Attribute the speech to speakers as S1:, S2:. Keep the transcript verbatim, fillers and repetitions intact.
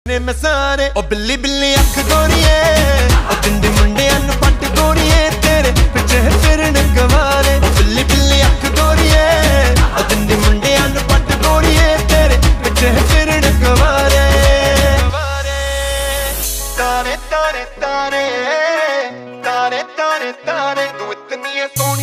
S1: ਨੇ ਮਸਾਰੇ ਉਹ ਬਿੱਲੀ ਬਿੱਲੀ ਅੱਖ ਗੋਰੀਏ ਉਹ ਦਿੰਦੀ ਮੁੰਡਿਆਂ ਨੂੰ ਪੱਟ ਗੋਰੀਏ ਤੇਰੇ ਪਿੱਛੇ ਫਿਰਨ ਗਵਾਰੇ ਉਹ ਬਿੱਲੀ ਬਿੱਲੀ ਅੱਖ ਗੋਰੀਏ ਉਹ ਦਿੰਦੀ ਮੁੰਡਿਆਂ ਨੂੰ ਪੱਟ ਗੋਰੀਏ ਤੇਰੇ ਪਿੱਛੇ ਫਿਰਨ ਗਵਾਰੇ ਤਾਰੇ ਤਾਰੇ ਤਾਰੇ ਤਾਰੇ ਤਾਰੇ ਤਾਰੇ ਤੂੰ ਇਤਨੀ ਸੋਹਣੀ